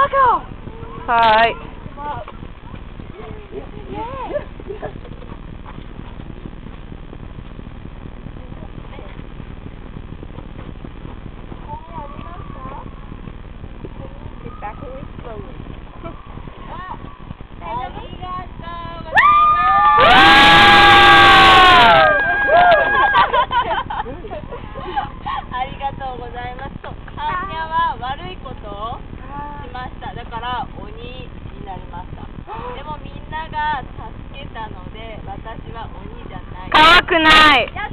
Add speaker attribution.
Speaker 1: はい。
Speaker 2: ありがとうございます。ハンニャは悪いことをしました。だから鬼になりました。でもみんなが助けたので私は鬼じゃない。
Speaker 1: 怖くない。